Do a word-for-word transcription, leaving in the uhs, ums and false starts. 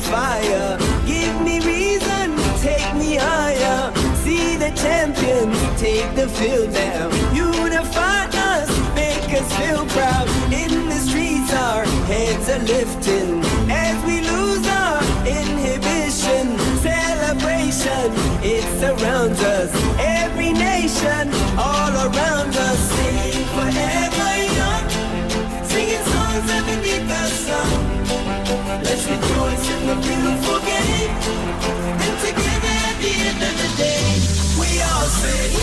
fire. Give me reason, take me higher. See the champions take the field now. Unify us, make us feel proud. In the streets our heads are lifting as we lose our inhibition. Celebration, it surrounds us. Every nation, all around us. Sing forever young, singing songs underneath the sun. Let's rejoice in the beautiful game, and together at the end of the day, we all say